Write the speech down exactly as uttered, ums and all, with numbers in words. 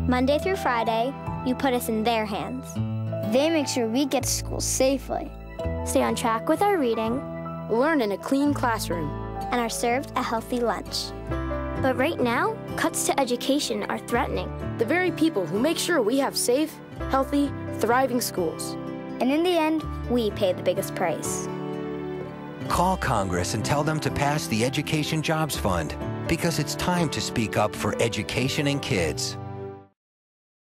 Monday through Friday, you put us in their hands. They make sure we get to school safely, stay on track with our reading, learn in a clean classroom, and are served a healthy lunch. But right now, cuts to education are threatening the very people who make sure we have safe, healthy, thriving schools. And in the end, we pay the biggest price. Call Congress and tell them to pass the Education Jobs Fund, because it's time to speak up for education and kids.